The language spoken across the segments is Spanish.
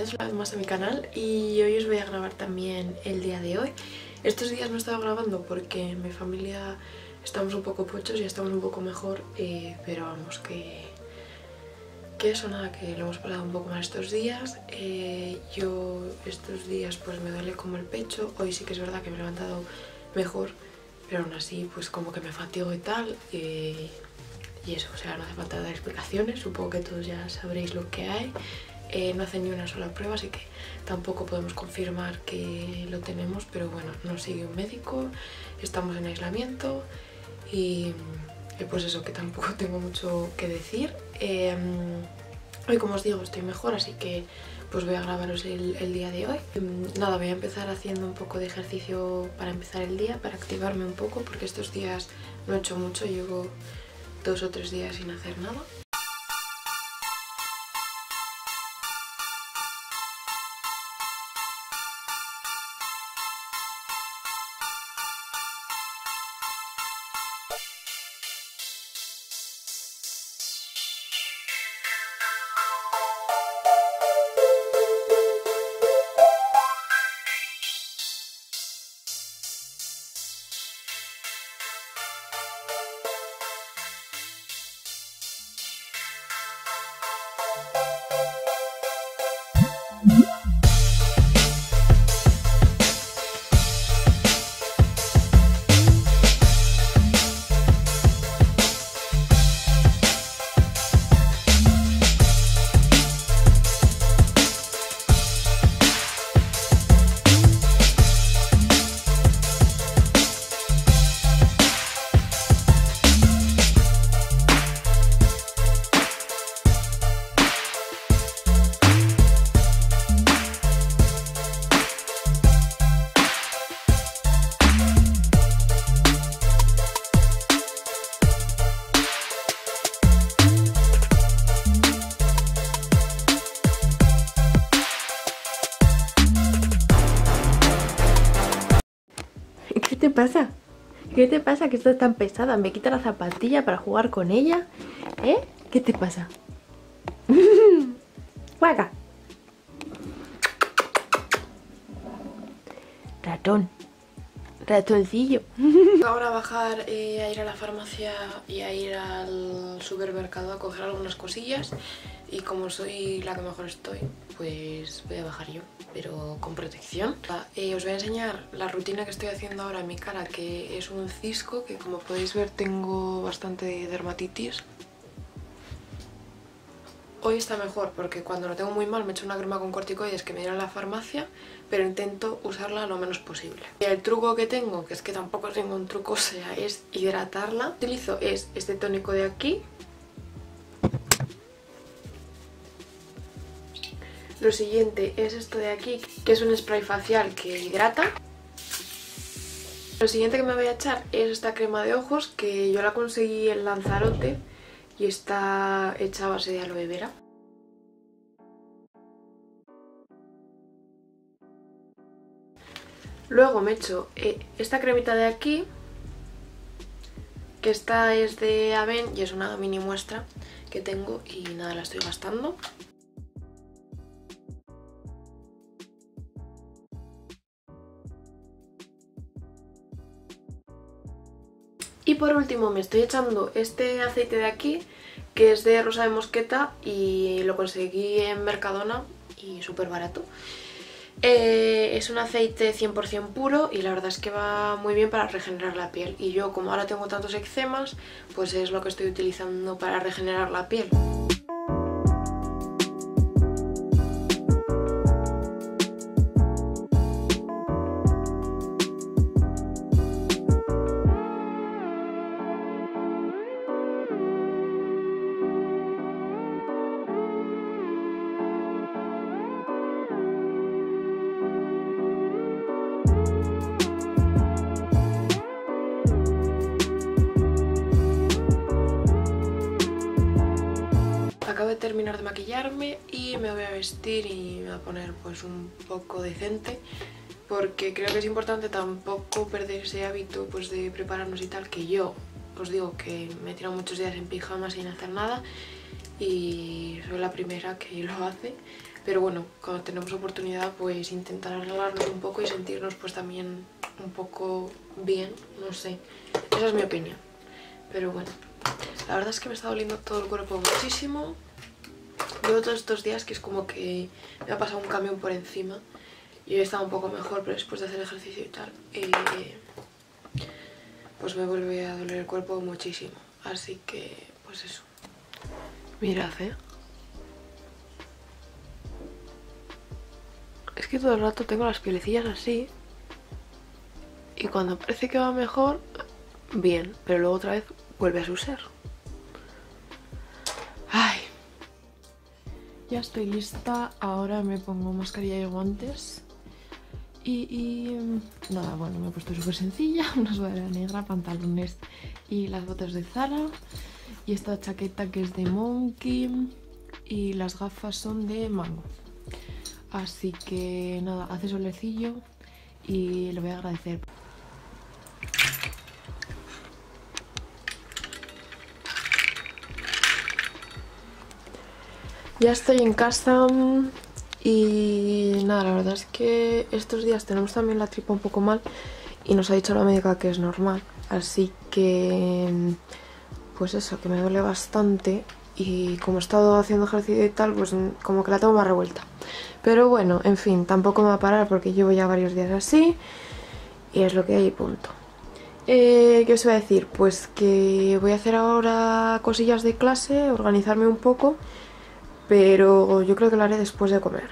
bienvenidos una vez más a mi canal y hoy os voy a grabar también el día de hoy. Estos días no he estado grabando porque en mi familia estamos un poco pochos y estamos un poco mejor, pero vamos, que eso nada, que lo hemos pasado un poco mal estos días. Yo estos días pues me duele como el pecho, hoy sí que es verdad que me he levantado mejor, pero aún así pues como que me fatigo y tal, y eso, o sea, no hace falta dar explicaciones, supongo que todos ya sabréis lo que hay. No hace ni una sola prueba, así que tampoco podemos confirmar que lo tenemos, pero bueno, nos sigue un médico, estamos en aislamiento y pues eso, que tampoco tengo mucho que decir. Hoy, como os digo, estoy mejor, así que pues voy a grabaros el día de hoy. Nada, voy a empezar haciendo un poco de ejercicio para empezar el día, para activarme un poco, porque estos días no he hecho mucho, llevo 2 o 3 días sin hacer nada. ¿Qué te pasa? ¿Qué te pasa que estás tan pesada? ¿Me quita la zapatilla para jugar con ella? ¿Eh? ¿Qué te pasa? ¡Juega! Ratón. Ratoncillo. Ahora a bajar a ir a la farmacia y a ir al supermercado a coger algunas cosillas. Y como soy la que mejor estoy, pues voy a bajar yo, pero con protección. Os voy a enseñar la rutina que estoy haciendo ahora en mi cara, que es un cisco, que como podéis ver tengo bastante dermatitis. Hoy está mejor porque cuando lo tengo muy mal me echo una crema con corticoides que me dieron en la farmacia, pero intento usarla lo menos posible. Y el truco que tengo, que es que tampoco es ningún truco, o sea, es hidratarla. Lo que utilizo es este tónico de aquí. Lo siguiente es esto de aquí, que es un spray facial que hidrata. Lo siguiente que me voy a echar es esta crema de ojos, que yo la conseguí en Lanzarote y está hecha a base de aloe vera. Luego me echo esta cremita de aquí, que esta es de Aven y es una mini muestra que tengo y nada, la estoy gastando. Y por último me estoy echando este aceite de aquí, que es de rosa de mosqueta y lo conseguí en Mercadona y súper barato. Es un aceite 100% puro y la verdad es que va muy bien para regenerar la piel. Y yo, como ahora tengo tantos eczemas, pues es lo que estoy utilizando para regenerar la piel. Acabo de terminar de maquillarme y me voy a vestir y me voy a poner pues un poco decente, porque creo que es importante tampoco perder ese hábito pues de prepararnos y tal, que yo os digo que me he tirado muchos días en pijama sin hacer nada y soy la primera que lo hace, pero bueno, cuando tenemos oportunidad pues intentar arreglarnos un poco y sentirnos pues también un poco bien, no sé, esa es mi opinión. Pero bueno, la verdad es que me está doliendo todo el cuerpo muchísimo. Llevo todos estos días que es como que me ha pasado un camión por encima y hoy he estado un poco mejor, pero después de hacer ejercicio y tal, pues me vuelve a doler el cuerpo muchísimo. Así que, pues eso. Mirad, es que todo el rato tengo las pielecillas así y cuando parece que va mejor, bien, pero luego otra vez vuelve a su ser. Ay. Ya estoy lista, ahora me pongo mascarilla y guantes y nada, bueno, me he puesto súper sencilla, una sudadera negra, pantalones y las botas de Zara y esta chaqueta que es de Monkey y las gafas son de Mango. Así que nada, hace solecillo y lo voy a agradecer. Ya estoy en casa y nada, la verdad es que estos días tenemos también la tripa un poco mal y nos ha dicho la médica que es normal, así que pues eso, que me duele bastante y como he estado haciendo ejercicio y tal, pues como que la tengo más revuelta. Pero bueno, en fin, tampoco me va a parar porque llevo ya varios días así y es lo que hay, punto. ¿Qué os iba a decir? Pues que voy a hacer ahora cosillas de clase, organizarme un poco, pero yo creo que lo haré después de comer.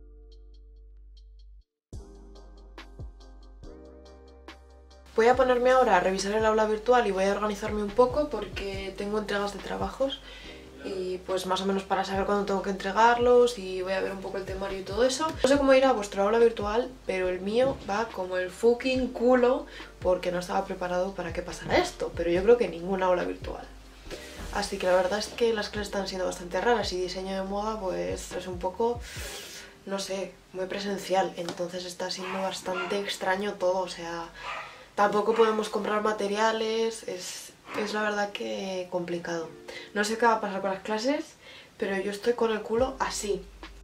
Voy a ponerme ahora a revisar el aula virtual y voy a organizarme un poco porque tengo entregas de trabajos y pues más o menos para saber cuándo tengo que entregarlos y voy a ver un poco el temario y todo eso. No sé cómo irá vuestro aula virtual, pero el mío va como el fucking culo porque no estaba preparado para que pasara esto, pero yo creo que ningún aula virtual. Así que la verdad es que las clases están siendo bastante raras y diseño de moda pues es un poco, no sé, muy presencial, entonces está siendo bastante extraño todo, o sea, tampoco podemos comprar materiales, es la verdad que complicado. No sé qué va a pasar con las clases, pero yo estoy con el culo así.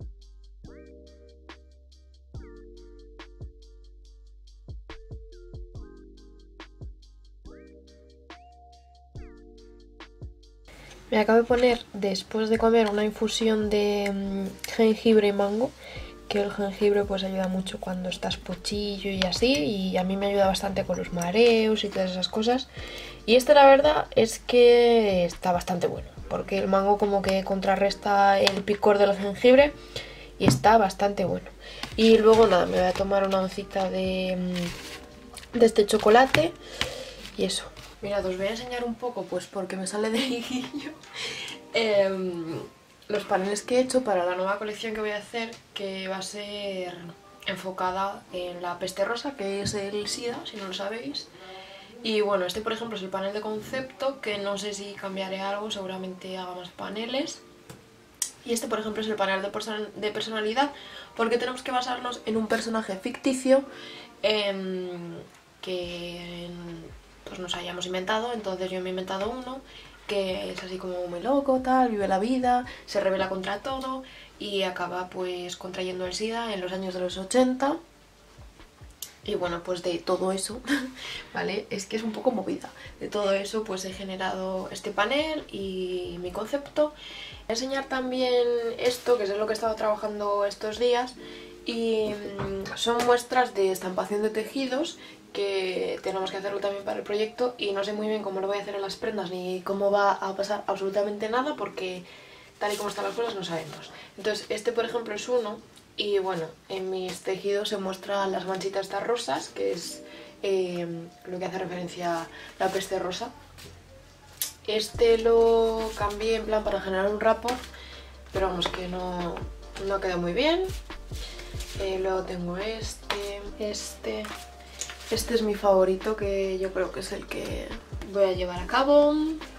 Me acabo de poner después de comer una infusión de jengibre y mango, que el jengibre pues ayuda mucho cuando estás pochillo y así, y a mí me ayuda bastante con los mareos y todas esas cosas. Y este la verdad es que está bastante bueno, porque el mango como que contrarresta el picor del jengibre y está bastante bueno. Y luego nada, me voy a tomar una oncita de este chocolate y eso. Mirad, os voy a enseñar un poco, pues porque me sale de higuillo, los paneles que he hecho para la nueva colección que voy a hacer, que va a ser enfocada en la peste rosa, que es el SIDA, si no lo sabéis. Y bueno, este por ejemplo es el panel de concepto, que no sé si cambiaré algo, seguramente haga más paneles. Y este por ejemplo es el panel de personalidad, porque tenemos que basarnos en un personaje ficticio que pues nos hayamos inventado. Entonces yo me he inventado uno que es así como muy loco, tal, vive la vida, se rebela contra todo y acaba pues contrayendo el SIDA en los años de los 80. Y bueno, pues de todo eso, ¿vale? Es que es un poco movida. De todo eso pues he generado este panel y mi concepto. Voy a enseñar también esto, que es lo que he estado trabajando estos días. Y son muestras de estampación de tejidos que tenemos que hacerlo también para el proyecto y no sé muy bien cómo lo voy a hacer en las prendas ni cómo va a pasar absolutamente nada porque tal y como están las cosas no sabemos. Entonces este por ejemplo es uno y bueno, en mis tejidos se muestran las manchitas estas rosas, que es lo que hace referencia a la peste rosa. Este lo cambié en plan para generar un rapport, pero vamos que no queda muy bien. Luego tengo este es mi favorito, que yo creo que es el que voy a llevar a cabo.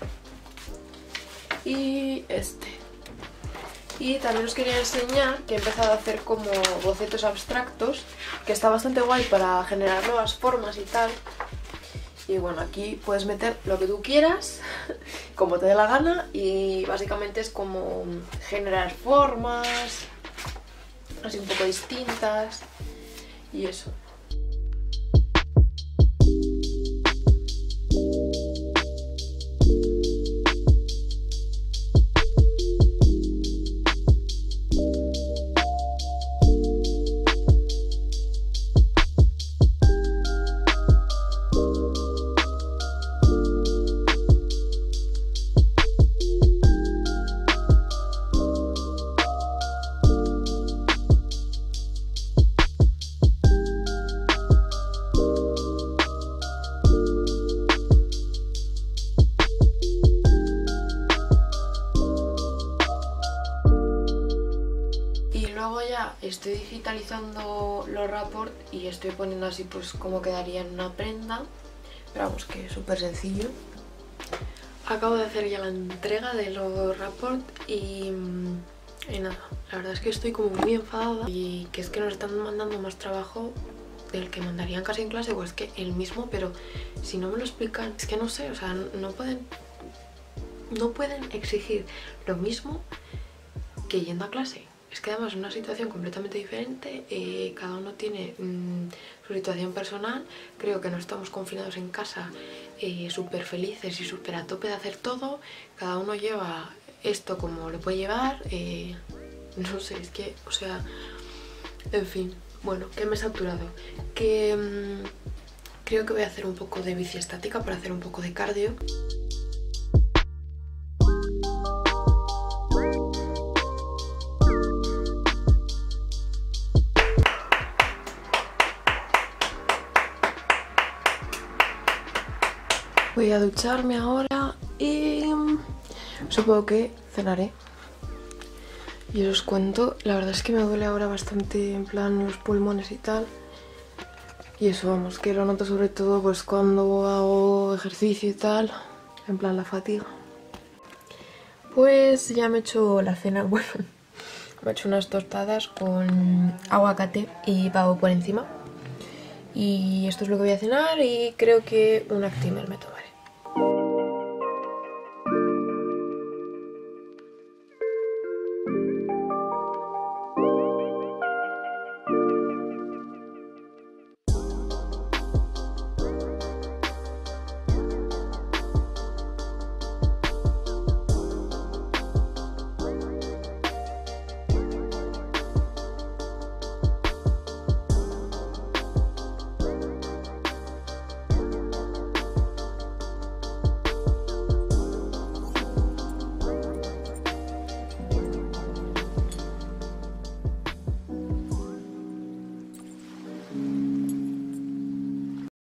Y este. Y también os quería enseñar que he empezado a hacer como bocetos abstractos, que está bastante guay para generar nuevas formas y tal. Y bueno, aquí puedes meter lo que tú quieras, como te dé la gana, y básicamente es como generar formas así un poco distintas y eso. Luego ya estoy digitalizando los rapports y estoy poniendo así pues cómo quedaría en una prenda, pero vamos, que es súper sencillo. Acabo de hacer ya la entrega de los rapports y nada, la verdad es que estoy como muy enfadada y que es que nos están mandando más trabajo del que mandarían casi en clase, pues que el mismo, pero si no me lo explican, es que no sé, o sea, no pueden exigir lo mismo que yendo a clase. Es que además es una situación completamente diferente, cada uno tiene su situación personal, creo que no estamos confinados en casa súper felices y súper a tope de hacer todo, cada uno lleva esto como lo puede llevar, no sé, es que, o sea, en fin, bueno, que me he saturado, que creo que voy a hacer un poco de bici estática para hacer un poco de cardio. Voy a ducharme ahora y supongo que cenaré. Y os cuento, la verdad es que me duele ahora bastante en plan los pulmones y tal. Y eso, vamos, que lo noto sobre todo pues cuando hago ejercicio y tal, en plan la fatiga. Pues ya me he hecho la cena, bueno, me he hecho unas tostadas con aguacate y pavo por encima. Y esto es lo que voy a cenar y creo que un Actimel me tomaré.